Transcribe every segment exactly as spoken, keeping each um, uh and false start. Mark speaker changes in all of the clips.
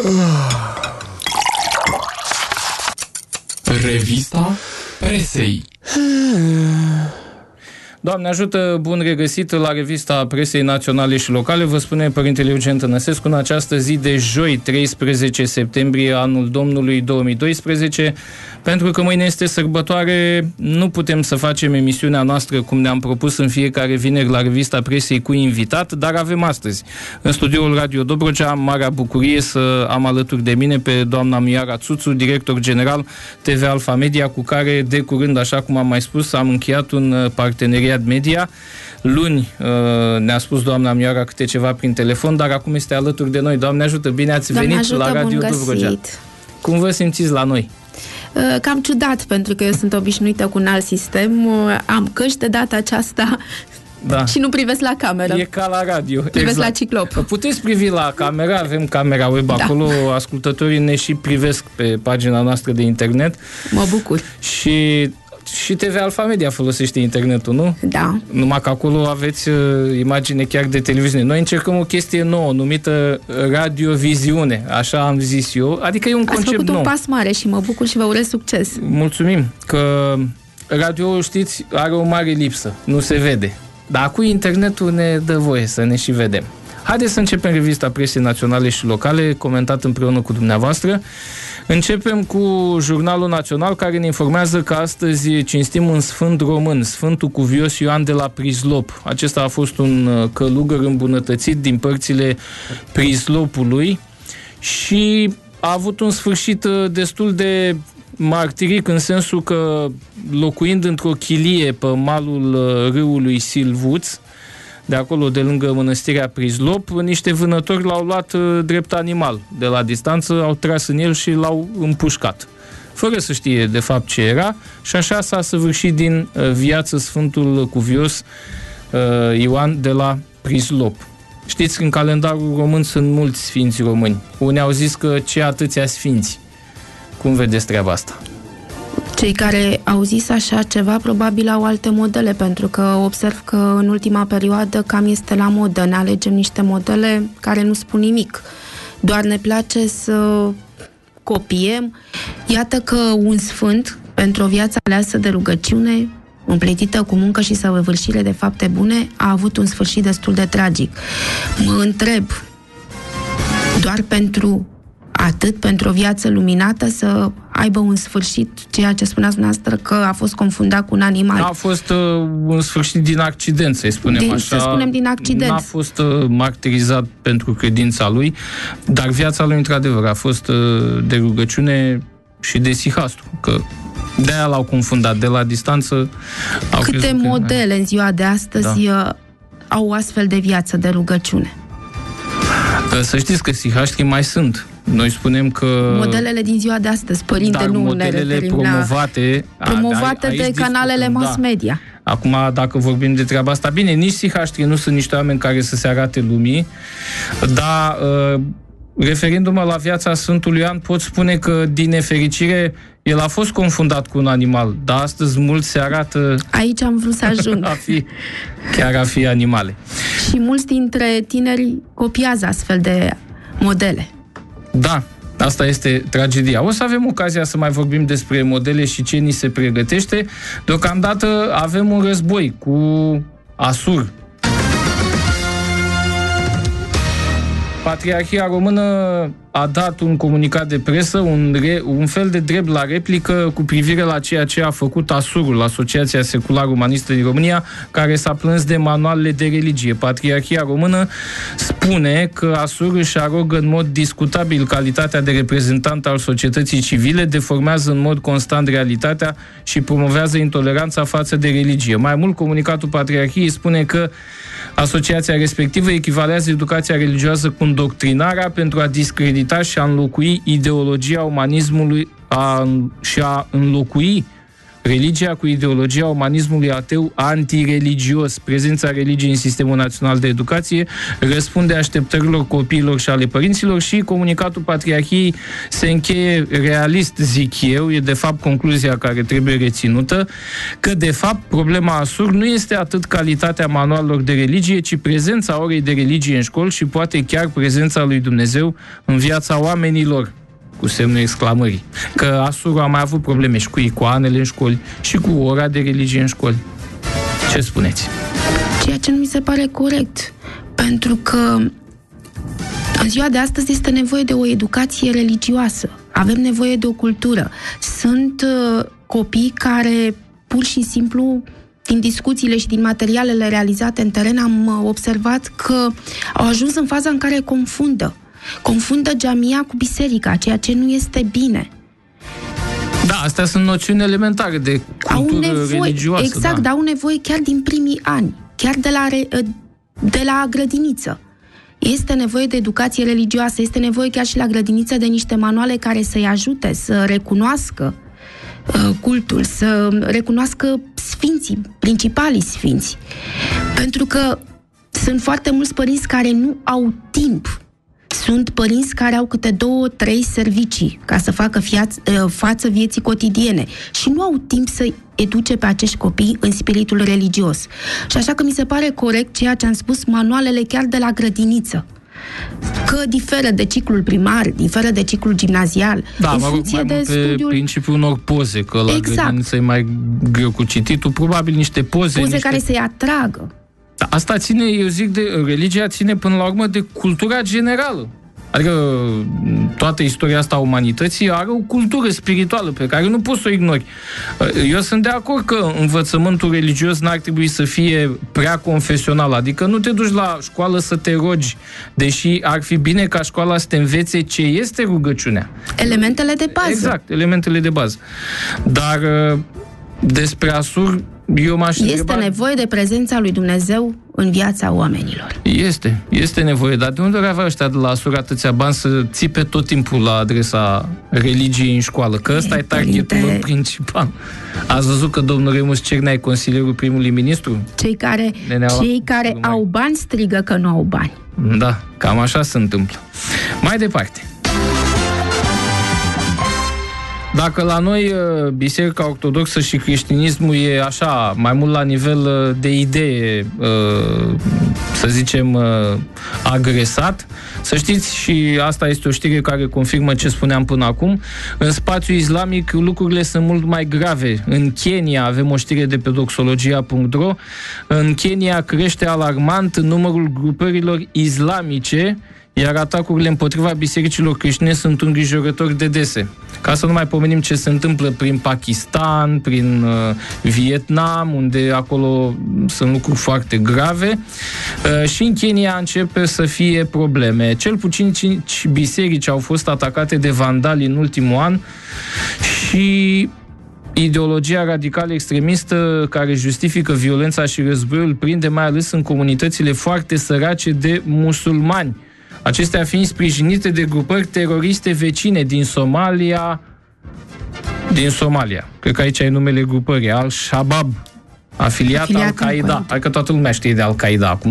Speaker 1: Revista presei.
Speaker 2: Doamne ajută, bun regăsit la Revista Presei Naționale și Locale. Vă spune Părintele Eugen Tănăsescu în această zi de joi, treisprezece septembrie, anul Domnului două mii doisprezece. Pentru că mâine este sărbătoare, nu putem să facem emisiunea noastră cum ne-am propus în fiecare vineri la Revista Presei cu invitat, dar avem astăzi în studioul Radio Dobrogea marea bucurie să am alături de mine pe doamna Miara Țuțu, director general T V Alfa Media, cu care de curând, așa cum am mai spus, am încheiat un parteneriat media. Luni ne-a spus doamna Miara câte ceva prin telefon, dar acum este alături de noi. Doamne ajută, bine ați
Speaker 3: Doamne
Speaker 2: venit
Speaker 3: ajută,
Speaker 2: la Radio Dobrogea. Cum vă simțiți la noi?
Speaker 3: Cam ciudat, pentru că eu sunt obișnuită cu un alt sistem. Am căști de data aceasta, da. Și nu privesc la cameră.
Speaker 2: E ca la radio.
Speaker 3: Privesc exact. La ciclop.
Speaker 2: Puteți privi la cameră, avem camera web da. Acolo, ascultătorii ne și privesc pe pagina noastră de internet.
Speaker 3: Mă bucur.
Speaker 2: Și... Și T V Alfa Media folosește internetul, nu?
Speaker 3: Da.
Speaker 2: Numai că acolo aveți uh, imagine chiar de televiziune. Noi încercăm o chestie nouă, numită radioviziune, așa am zis eu. Adică e un concept nou.
Speaker 3: Ați făcut un pas mare și mă bucur și vă urez succes.
Speaker 2: Mulțumim, că radio, știți, are o mare lipsă, nu se vede. Dar cu internetul ne dă voie să ne și vedem. Haideți să începem Revista Presei Naționale și Locale, comentat împreună cu dumneavoastră. Începem cu Jurnalul Național, care ne informează că astăzi cinstim un sfânt român, Sfântul Cuvios Ioan de la Prizlop. Acesta a fost un călugăr îmbunătățit din părțile Prizlopului și a avut un sfârșit destul de martiric, în sensul că, locuind într-o chilie pe malul râului Silvuț, de acolo, de lângă mănăstirea Prizlop, niște vânători l-au luat uh, drept animal. De la distanță au tras în el și l-au împușcat, fără să știe de fapt ce era, și așa s-a săvârșit din uh, viață Sfântul Cuvios uh, Ioan de la Prizlop. Știți că în calendarul român sunt mulți sfinți români. Unii au zis că ce atâția sfinți. Cum vedeți treaba asta?
Speaker 3: Cei care au zis așa ceva probabil au alte modele, pentru că observ că în ultima perioadă cam este la modă. Ne alegem niște modele care nu spun nimic. Doar ne place să copiem. Iată că un sfânt, pentru o viață aleasă de rugăciune, împletită cu muncă și săvârșire de fapte bune, a avut un sfârșit destul de tragic. Mă întreb, doar pentru atât, pentru o viață luminată, să aibă un sfârșit, ceea ce spuneați dumneavoastră, că a fost confundat cu un animal.
Speaker 2: A fost uh, un sfârșit din accident, să-i spunem
Speaker 3: din,
Speaker 2: așa.
Speaker 3: Să spunem din accident.
Speaker 2: N-a fost uh, martirizat pentru credința lui, dar viața lui, într-adevăr, a fost uh, de rugăciune și de sihastru, că de-aia l-au confundat, de la distanță. Au
Speaker 3: Câte modele că... în ziua de astăzi da. au astfel de viață de rugăciune?
Speaker 2: Să știți că sihaștrii mai sunt. Noi spunem că...
Speaker 3: Modelele din ziua de astăzi, părinte,
Speaker 2: dar
Speaker 3: nu
Speaker 2: modelele
Speaker 3: ne
Speaker 2: promovate...
Speaker 3: La... Promovate a, de canalele mass media.
Speaker 2: Da. Acum, dacă vorbim de treaba asta, bine, nici sihaștrii nu sunt niște oameni care să se arate lumii, dar uh, referindu-mă la viața Sfântului Ioan, pot spune că, din nefericire, el a fost confundat cu un animal, dar astăzi mulți se arată...
Speaker 3: Aici am vrut să ajung.
Speaker 2: a fi, chiar a fi animale.
Speaker 3: Și mulți dintre tineri copiază astfel de modele.
Speaker 2: Da, asta este tragedia. O să avem ocazia să mai vorbim despre modele și ce ni se pregătește. Deocamdată avem un război cu Asur. Patriarhia Română a dat un comunicat de presă, un, re, un fel de drept la replică cu privire la ceea ce a făcut Asurul, Asociația Secular-Umanistă din România, care s-a plâns de manualele de religie. Patriarhia Română spune că Asur își arogă în mod discutabil calitatea de reprezentant al societății civile, deformează în mod constant realitatea și promovează intoleranța față de religie. Mai mult, comunicatul Patriarhiei spune că asociația respectivă echivalează educația religioasă cu îndoctrinarea pentru a discredita și a înlocui ideologia umanismului a, și a înlocui religia cu ideologia umanismului ateu antireligios, prezența religiei în Sistemul Național de Educație, răspunde așteptărilor copiilor și ale părinților și comunicatul Patriarhiei se încheie realist, zic eu, e de fapt concluzia care trebuie reținută, că de fapt problema ASUR nu este atât calitatea manualelor de religie, ci prezența orei de religie în școli și poate chiar prezența lui Dumnezeu în viața oamenilor, cu semnul exclamării. Că ASUR a mai avut probleme și cu icoanele în școli și cu ora de religie în școli. Ce spuneți?
Speaker 3: Ceea ce nu mi se pare corect, pentru că în ziua de astăzi este nevoie de o educație religioasă. Avem nevoie de o cultură. Sunt uh, copii care pur și simplu, din discuțiile și din materialele realizate în teren, am observat că au ajuns în faza în care confundă. Confundă jamia cu biserica, ceea ce nu este bine.
Speaker 2: Da, astea sunt noțiuni elementare de cultură
Speaker 3: au nevoie,
Speaker 2: religioasă.
Speaker 3: Exact,
Speaker 2: da.
Speaker 3: dar au nevoie chiar din primii ani, chiar de la, de la grădiniță. Este nevoie de educație religioasă, este nevoie chiar și la grădiniță de niște manuale care să-i ajute să recunoască cultul, să recunoască sfinții, principalii sfinți. Pentru că sunt foarte mulți părinți care nu au timp. Sunt părinți care au câte două, trei servicii ca să facă fiaț- față vieții cotidiene și nu au timp să educe pe acești copii în spiritul religios. Și așa că mi se pare corect ceea ce am spus, manualele chiar de la grădiniță. Că diferă de ciclul primar, diferă de ciclul gimnazial,
Speaker 2: da,
Speaker 3: în
Speaker 2: mă rog,
Speaker 3: funcție
Speaker 2: mai
Speaker 3: de
Speaker 2: mult pe
Speaker 3: studiul...
Speaker 2: principiul unor poze, că la
Speaker 3: exact.
Speaker 2: grădiniță e mai greu cu cititul, probabil niște poze.
Speaker 3: Poze
Speaker 2: niște...
Speaker 3: care să-i atragă.
Speaker 2: Da, asta ține, eu zic, de religia ține până la urmă de cultura generală. Adică toată istoria asta a umanității are o cultură spirituală pe care nu poți să o ignori. Eu sunt de acord că învățământul religios n-ar trebui să fie prea confesional, adică nu te duci la școală să te rogi, deși ar fi bine ca școala să te învețe ce este rugăciunea.
Speaker 3: Elementele de bază.
Speaker 2: Exact, elementele de bază. Dar despre ASUR eu m-aș
Speaker 3: Este
Speaker 2: întreba...
Speaker 3: nevoie de prezența lui Dumnezeu în viața oamenilor.
Speaker 2: Este, este nevoie, dar de unde ar avea ăștia de la ASUR atâția bani să țipe tot timpul la adresa religiei în școală? Că ăsta e, e targetul lor principal. Ați văzut că domnul Remus Cernea e consilierul primului ministru?
Speaker 3: Cei care, cei care au bani strigă că nu au bani.
Speaker 2: Da, cam așa se întâmplă. Mai departe. Dacă la noi Biserica Ortodoxă și creștinismul e așa, mai mult la nivel de idee, să zicem, agresat, să știți, și asta este o știre care confirmă ce spuneam până acum, în spațiul islamic lucrurile sunt mult mai grave. În Kenya, avem o știre de pe doxologia punct ro, în Kenya crește alarmant numărul grupărilor islamice, iar atacurile împotriva bisericilor creștine sunt îngrijorător de dese. Ca să nu mai pomenim ce se întâmplă prin Pakistan, prin uh, Vietnam, unde acolo sunt lucruri foarte grave. Uh, și în Kenya începe să fie probleme. Cel puțin cinci biserici au fost atacate de vandali în ultimul an și ideologia radicală extremistă care justifică violența și războiul prinde mai ales în comunitățile foarte sărace de musulmani. Acestea fiind sprijinite de grupări teroriste vecine din Somalia, din Somalia. Cred că aici ai numele grupării, Al-Shabaab, afiliat, afiliat Al-Qaeda. Adică toată lumea știe de Al-Qaeda acum.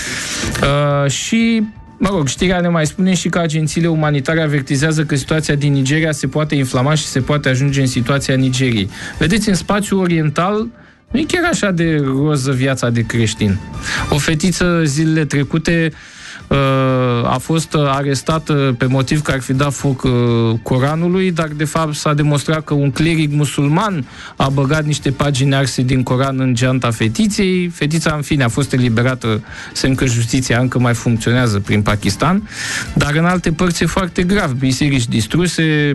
Speaker 2: Uh, și, mă rog, știrea ne mai spune și că agențiile umanitare avertizează că situația din Nigeria se poate inflama și se poate ajunge în situația Nigeriei. Vedeți, în spațiul oriental nu e chiar așa de roză viața de creștin. O fetiță zilele trecute a fost arestată pe motiv că ar fi dat foc Coranului, dar de fapt s-a demonstrat că un cleric musulman a băgat niște pagini arse din Coran în geanta fetiței. Fetița, în fine, a fost eliberată, semn că justiția încă mai funcționează prin Pakistan, dar în alte părți e foarte grav. Biserici distruse.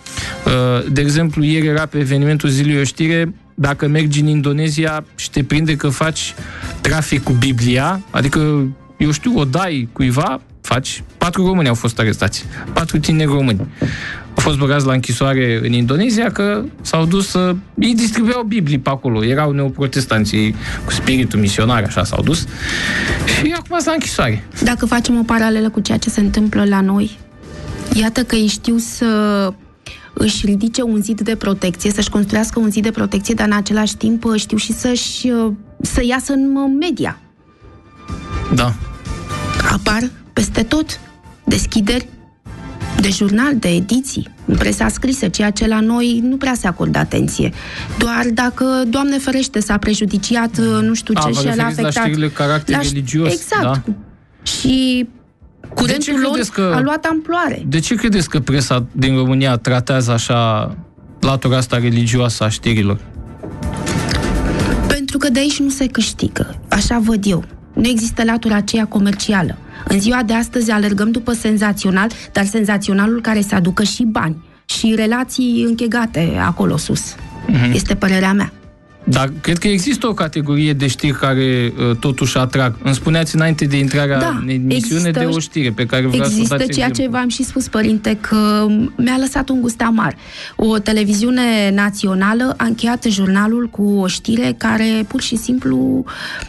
Speaker 2: De exemplu, ieri era pe evenimentul zilei o știre: dacă mergi în Indonezia și te prinde că faci trafic cu Biblia, adică eu știu, o dai cuiva, faci... Patru români au fost arestați. Patru tineri români. Au fost băgați la închisoare în Indonezia că s-au dus să... Ei distribuiau Biblii pe acolo. Erau neoprotestanții cu spiritul misionar, așa s-au dus. Și acum sunt la închisoare.
Speaker 3: Dacă facem o paralelă cu ceea ce se întâmplă la noi, iată că ei știu să își ridice un zid de protecție, să-și construiască un zid de protecție, dar în același timp știu și să-și, să iasă în media.
Speaker 2: Da.
Speaker 3: Apar peste tot deschideri de jurnal, de ediții, în presa scrisă, ceea ce la noi nu prea se acordă atenție. Doar dacă, Doamne ferește, s-a prejudiciat, nu știu ce,
Speaker 2: A,
Speaker 3: și el a afectat...
Speaker 2: la știrile caracter
Speaker 3: la...
Speaker 2: religios.
Speaker 3: Exact.
Speaker 2: Da?
Speaker 3: Și curentul lor că... a luat amploare.
Speaker 2: De ce credeți că presa din România tratează așa latura asta religioasă a știrilor?
Speaker 3: Pentru că de aici nu se câștigă. Așa văd eu. Nu există latura aceea comercială. În ziua de astăzi alergăm după senzațional, dar senzaționalul care să aducă și bani și relații închegate acolo sus. Uh-huh. Este părerea mea.
Speaker 2: Dar cred că există o categorie de știri care uh, totuși atrag. Îmi spuneați înainte de intrarea
Speaker 3: da,
Speaker 2: în emisiune de o știre pe care vreau să dați
Speaker 3: Există ceea
Speaker 2: exemplu.
Speaker 3: Ce v-am și spus, părinte, că mi-a lăsat un gust amar. O televiziune națională a încheiat jurnalul cu o știre care pur și simplu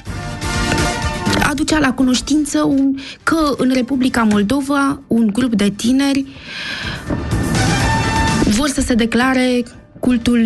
Speaker 3: aducea la cunoștință un, că în Republica Moldova un grup de tineri vor să se declare cultul...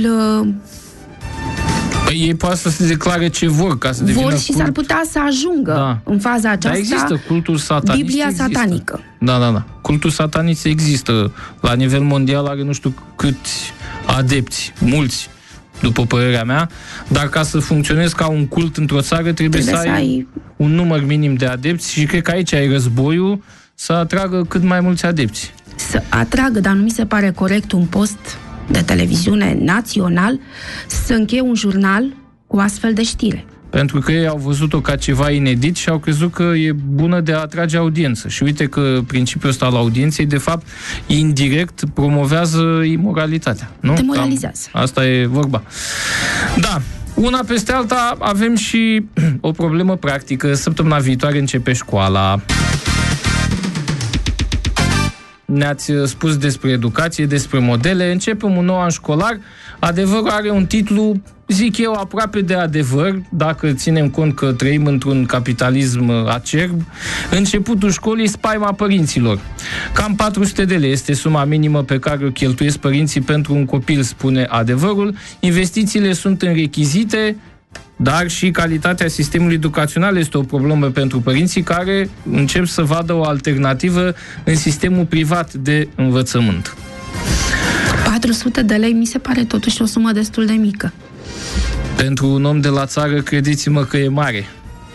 Speaker 2: Păi ei poate să se declare ce vor, ca să devină
Speaker 3: vor și
Speaker 2: cult.
Speaker 3: S-ar putea să ajungă da. în faza aceasta.
Speaker 2: Dar există cultul satanist.
Speaker 3: Biblia
Speaker 2: există.
Speaker 3: satanică.
Speaker 2: Da, da, da. Cultul satanist există. La nivel mondial are nu știu câți adepți, mulți, după părerea mea, dar ca să funcționezi ca un cult într-o țară trebuie, trebuie să, să ai, ai un număr minim de adepți și cred că aici ai războiul să atragă cât mai mulți adepți.
Speaker 3: Să atragă, dar nu mi se pare corect un post de televiziune național să încheie un jurnal cu astfel de știre.
Speaker 2: Pentru că ei au văzut-o ca ceva inedit și au crezut că e bună de a atrage audiență. Și uite că principiul ăsta al audienței, de fapt, indirect promovează imoralitatea. Nu?
Speaker 3: Demoralizează.
Speaker 2: Cam asta e vorba. Da. Una peste alta avem și o problemă practică. Săptămâna viitoare începe școala. Ne-ați spus despre educație, despre modele. Începem un nou an școlar. Adevărul are un titlu, zic eu, aproape de adevăr, dacă ținem cont că trăim într-un capitalism acerb. Începutul școlii, spaima părinților. Cam patru sute de lei este suma minimă pe care o cheltuiesc părinții pentru un copil, spune adevărul. Investițiile sunt în rechizite, dar și calitatea sistemului educațional este o problemă pentru părinții care încep să vadă o alternativă în sistemul privat de învățământ.
Speaker 3: patru sute de lei mi se pare totuși o sumă destul de mică.
Speaker 2: Pentru un om de la țară, credeți-mă că e mare.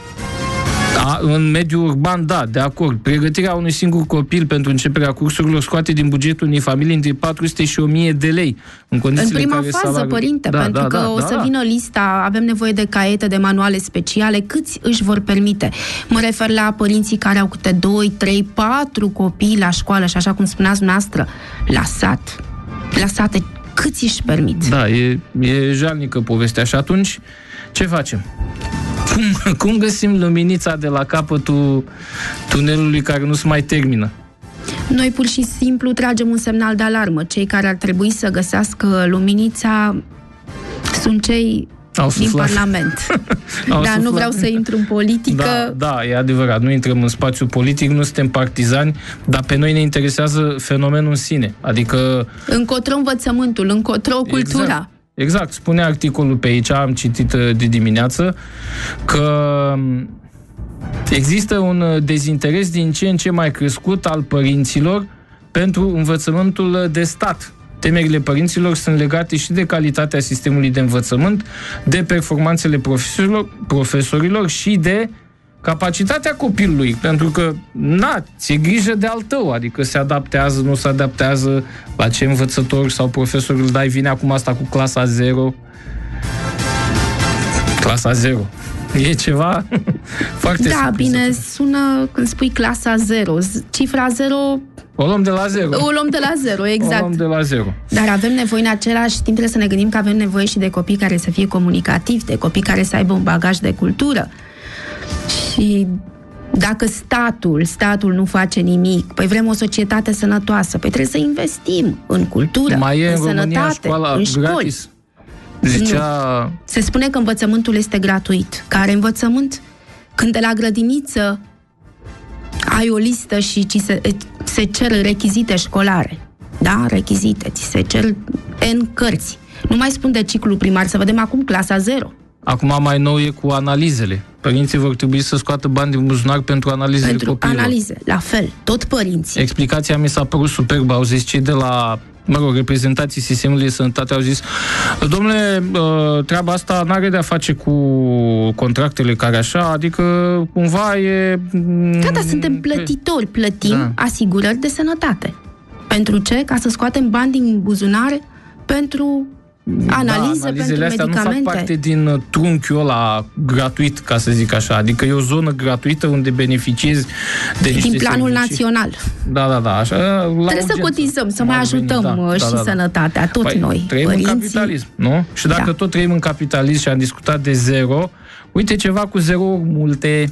Speaker 2: A, în mediul urban, da, de acord. Pregătirea unui singur copil pentru începerea cursurilor scoate din bugetul unei familii între patru sute și o mie de lei. În condițiile
Speaker 3: în prima
Speaker 2: care
Speaker 3: fază,
Speaker 2: salariul...
Speaker 3: părinte,
Speaker 2: da,
Speaker 3: pentru
Speaker 2: da,
Speaker 3: că
Speaker 2: da,
Speaker 3: o
Speaker 2: da,
Speaker 3: să
Speaker 2: da.
Speaker 3: vină lista, avem nevoie de caiete, de manuale speciale, câți își vor permite? Mă refer la părinții care au câte doi, trei, patru copii la școală și așa cum spuneați dumneavoastră, la sat. La sate, câți își permit?
Speaker 2: Da, e, e jalnică povestea. Și atunci, ce facem? Cum, cum găsim luminița de la capătul tunelului care nu se mai termină?
Speaker 3: Noi pur și simplu tragem un semnal de alarmă. Cei care ar trebui să găsească luminița sunt cei
Speaker 2: Au
Speaker 3: din
Speaker 2: suflat.
Speaker 3: Parlament.
Speaker 2: Au
Speaker 3: Dar nu
Speaker 2: suflat.
Speaker 3: vreau să intru în politică.
Speaker 2: Da, da, e adevărat. Nu intrăm în spațiu politic, nu suntem partizani, dar pe noi ne interesează fenomenul în sine. Adică...
Speaker 3: Încotro învățământul, încotro cultura.
Speaker 2: Exact. Exact, spune articolul pe aici, am citit de dimineață, că există un dezinteres din ce în ce mai crescut al părinților pentru învățământul de stat. Temerile părinților sunt legate și de calitatea sistemului de învățământ, de performanțele profesorilor, profesorilor și de capacitatea copilului, pentru că, na, ți-e grijă de al tău, adică se adaptează, nu se adaptează, la ce învățător sau profesor îl dai, vine acum asta cu clasa zero. Clasa zero. E ceva foarte
Speaker 3: Da,
Speaker 2: simplu.
Speaker 3: bine, sună când spui clasa zero. Cifra zero...
Speaker 2: O luăm de la zero.
Speaker 3: O luăm de la zero, exact.
Speaker 2: O luăm de la zero.
Speaker 3: Dar avem nevoie în același timp, trebuie să ne gândim că avem nevoie și de copii care să fie comunicativi, de copii care să aibă un bagaj de cultură. Și dacă statul, statul nu face nimic, păi vrem o societate sănătoasă, păi trebuie să investim în cultură,
Speaker 2: Mai e
Speaker 3: în,
Speaker 2: în România
Speaker 3: sănătate,
Speaker 2: școala
Speaker 3: în școli.
Speaker 2: gratis? Zicea...
Speaker 3: Nu. Se spune că învățământul este gratuit. Care învățământ? Când de la grădiniță ai o listă și ci se, se cer rechizite școlare. Da, rechizite, ți se cer N cărți. Nu mai spun de ciclu primar, să vedem acum clasa zero.
Speaker 2: Acum mai nou e cu analizele. Părinții vor trebui să scoată bani din buzunar pentru analizele
Speaker 3: pentru
Speaker 2: copiilor.
Speaker 3: analize, la fel, tot părinții.
Speaker 2: Explicația mi s-a părut superbă, au zis cei de la, mă rog, reprezentanții sistemului de sănătate au zis, domnule, treaba asta n-are de-a face cu contractele care așa, adică cumva e...
Speaker 3: Da, da, suntem plătitori, plătim
Speaker 2: da.
Speaker 3: asigurări de sănătate. Pentru ce? Ca să scoatem bani din buzunare pentru analize,
Speaker 2: da, analizele
Speaker 3: pentru
Speaker 2: astea
Speaker 3: medicamente.
Speaker 2: nu fac parte din trunchiul ăla gratuit, ca să zic așa. Adică e o zonă gratuită unde beneficiezi de niște
Speaker 3: din planul
Speaker 2: servicii.
Speaker 3: național.
Speaker 2: Da, da, da. Așa, la
Speaker 3: Trebuie
Speaker 2: urgență.
Speaker 3: să cotizăm, să mai ajutăm
Speaker 2: da,
Speaker 3: da, și
Speaker 2: da, da, da.
Speaker 3: sănătatea, tot
Speaker 2: păi,
Speaker 3: noi,
Speaker 2: trăim
Speaker 3: părinții.
Speaker 2: în capitalism, nu? Și dacă
Speaker 3: Da.
Speaker 2: tot trăim în capitalism și am discutat de zero, uite ceva cu zero multe.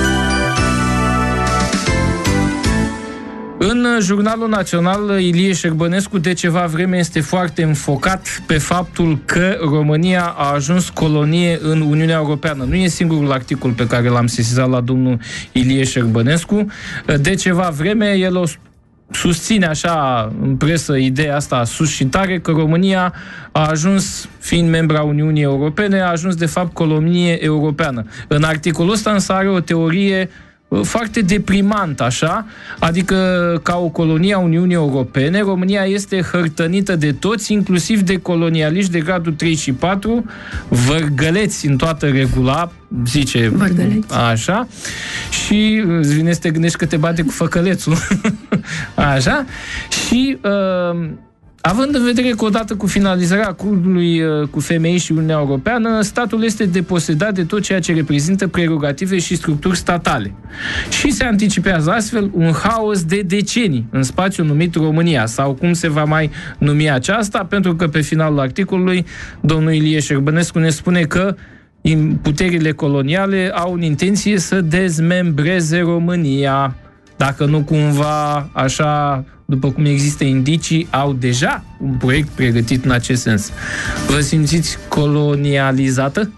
Speaker 2: În Jurnalul Național, Ilie Șerbănescu de ceva vreme este foarte înfocat pe faptul că România a ajuns colonie în Uniunea Europeană. Nu e singurul articol pe care l-am sesizat la domnul Ilie Șerbănescu. De ceva vreme, el o susține așa în presă ideea asta sus și tare că România a ajuns, fiind membra Uniunii Europene, a ajuns de fapt colonie europeană. În articolul ăsta însă are o teorie foarte deprimant, așa, adică ca o colonie a Uniunii Europene, România este hărtănită de toți, inclusiv de colonialiști de gradul trei și patru, vărgăleți în toată regula, zice
Speaker 3: Vărgăleți.
Speaker 2: așa, și îți vine să te gândești că te bate cu făcălețul, așa, și uh, având în vedere că odată cu finalizarea acordului cu F M I și Uniunea Europeană, statul este deposedat de tot ceea ce reprezintă prerogative și structuri statale. Și se anticipează astfel un haos de decenii în spațiul numit România, sau cum se va mai numi aceasta, pentru că pe finalul articolului domnul Ilie Șerbănescu ne spune că puterile coloniale au în intenție să dezmembreze România. Dacă nu cumva, așa, după cum există indicii, au deja un proiect pregătit în acest sens. Vă simțiți colonializată?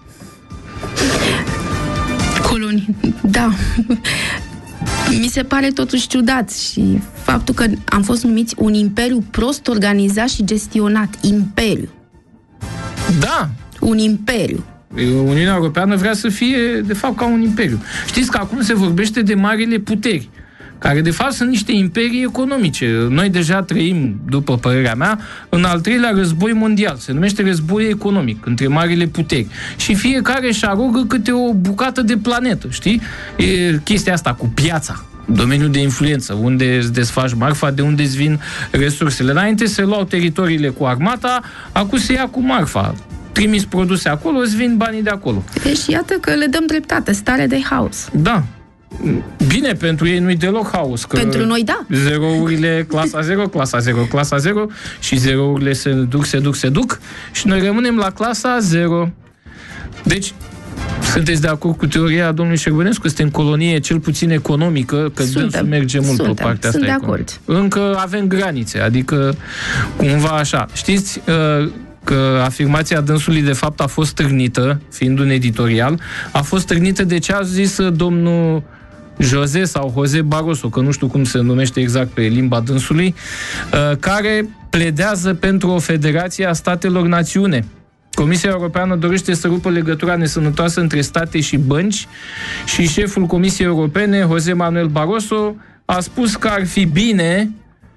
Speaker 3: Coloni... Da. Mi se pare totuși ciudat și faptul că am fost numiți un imperiu prost organizat și gestionat. Imperiu.
Speaker 2: Da.
Speaker 3: Un imperiu.
Speaker 2: Uniunea Europeană vrea să fie, de fapt, ca un imperiu. Știți că acum se vorbește de marile puteri, care de fapt sunt niște imperii economice. Noi deja trăim, după părerea mea, în al treilea război mondial. Se numește război economic între marile puteri. Și fiecare își arogă câte o bucată de planetă, știi? E chestia asta cu piața, domeniul de influență, unde îți desfaci marfa, de unde îți vin resursele. Înainte se luau teritoriile cu armata, acum se ia cu marfa. Trimis produse acolo, îți vin banii de acolo.
Speaker 3: Deci iată că le dăm dreptate, stare de haos.
Speaker 2: Da. Bine, pentru ei nu-i deloc haos. Că
Speaker 3: pentru noi, da.
Speaker 2: Zerourile, clasa zero, clasa zero, clasa zero și zerourile se duc, se duc, se duc și noi rămânem la clasa zero. Deci, sunteți de acord cu teoria domnului Șerbănescu? Suntem colonie cel puțin economică, că dânsul merge mult
Speaker 3: suntem,
Speaker 2: pe partea asta.
Speaker 3: Sunt de
Speaker 2: economică.
Speaker 3: acord.
Speaker 2: Încă avem granițe, adică cumva așa. Știți că afirmația dânsului de fapt a fost stârnită, fiind un editorial, a fost stârnită de ce a zis domnul José sau José Barroso, că nu știu cum se numește exact pe limba dânsului, care pledează pentru o federație a statelor națiune. Comisia Europeană dorește să rupă legătura nesănătoasă între state și bănci și șeful Comisiei Europene, José Manuel Barroso, a spus că ar fi bine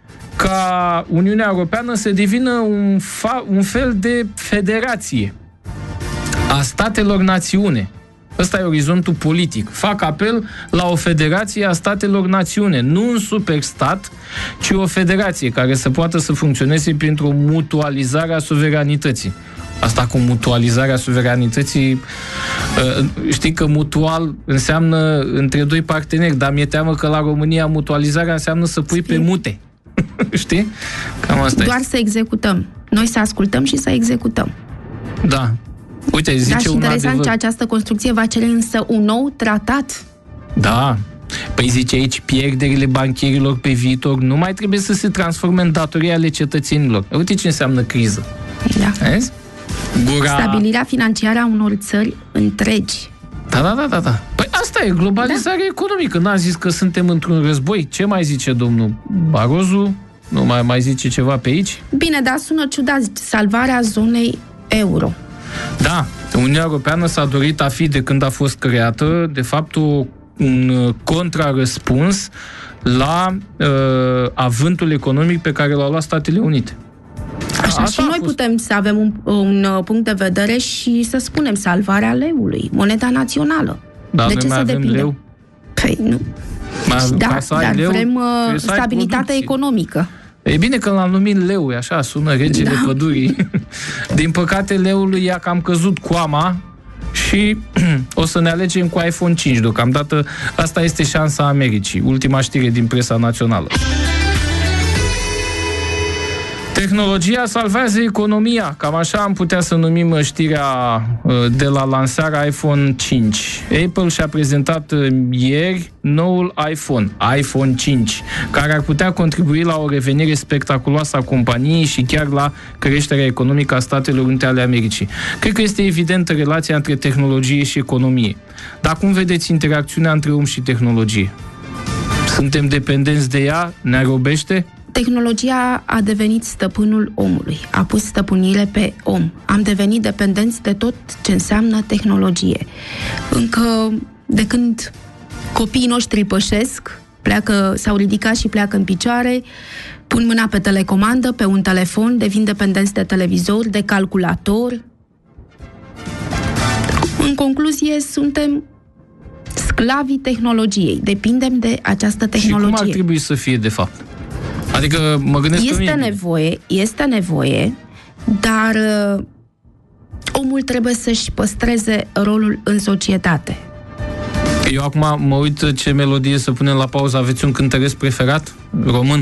Speaker 2: ca Uniunea Europeană să devină un, fa- un fel de federație a statelor națiune. Ăsta e orizontul politic. Fac apel la o federație a statelor națiune, nu un superstat, ci o federație care să poată să funcționeze printr-o mutualizare a suveranității. Asta cu mutualizarea suveranității, știi că mutual înseamnă între doi parteneri, dar mi-e teamă că la România mutualizarea înseamnă să pui pe mute. Știi? Cam asta
Speaker 3: Doar
Speaker 2: e.
Speaker 3: să executăm. Noi să ascultăm și să executăm.
Speaker 2: Da. Uite, zice
Speaker 3: da, și
Speaker 2: un
Speaker 3: interesant
Speaker 2: adevăr.
Speaker 3: că această construcție va cere însă un nou tratat.
Speaker 2: Da. Păi zice aici, pierderile bancherilor pe viitor nu mai trebuie să se transforme în datorii ale cetățenilor. Uite ce înseamnă criză.
Speaker 3: Da.
Speaker 2: Vezi? Gura...
Speaker 3: Stabilirea financiară a unor țări întregi.
Speaker 2: Da, da, da, da, da. Păi asta e globalizarea da. economică. N-a zis că suntem într-un război. Ce mai zice domnul Barroso? Nu mai, mai zice ceva pe aici?
Speaker 3: Bine, dar sună ciudat, salvarea zonei euro.
Speaker 2: Da, Uniunea Europeană s-a dorit a fi, de când a fost creată, de fapt, un contrarăspuns la uh, avântul economic pe care l-au luat Statele Unite.
Speaker 3: Așa, și noi fost... putem să avem un, un punct de vedere și să spunem salvarea leului, moneda națională.
Speaker 2: Da,
Speaker 3: de ce
Speaker 2: mai
Speaker 3: să
Speaker 2: avem
Speaker 3: depinde?
Speaker 2: Leu?
Speaker 3: Păi nu.
Speaker 2: Mai,
Speaker 3: da, dar
Speaker 2: leu,
Speaker 3: vrem uh, stabilitate economică.
Speaker 2: E bine că l-am numit leu, așa sună regele da. pădurii. Din păcate, leului i-a cam căzut coama și o să ne alegem cu iPhone cinci deocamdată. Asta este șansa Americii. Ultima știre din presa națională. Tehnologia salvează economia. Cam așa am putea să numim știrea de la lansarea iPhone cinci. Apple și-a prezentat ieri noul iPhone, iPhone cinci, care ar putea contribui la o revenire spectaculoasă a companiei și chiar la creșterea economică a Statelor Unite ale Americii. Cred că este evidentă relația între tehnologie și economie. Dar cum vedeți interacțiunea între om și tehnologie? Suntem dependenți de ea? Ne robește?
Speaker 3: Tehnologia a devenit stăpânul omului, a pus stăpânire pe om. Am devenit dependenți de tot ce înseamnă tehnologie. Încă de când copiii noștri pășesc, pleacă, s-au ridicat și pleacă în picioare, pun mâna pe telecomandă, pe un telefon, devin dependenți de televizor, de calculator. În concluzie, suntem sclavii tehnologiei. Depindem de această tehnologie.
Speaker 2: Și cum ar trebui să fie, de fapt? Adică mă gândesc
Speaker 3: este
Speaker 2: că
Speaker 3: nevoie, este nevoie, dar uh, omul trebuie să-și păstreze rolul în societate.
Speaker 2: Eu acum mă uit ce melodie să punem la pauză. Aveți un cântăresc preferat? Român?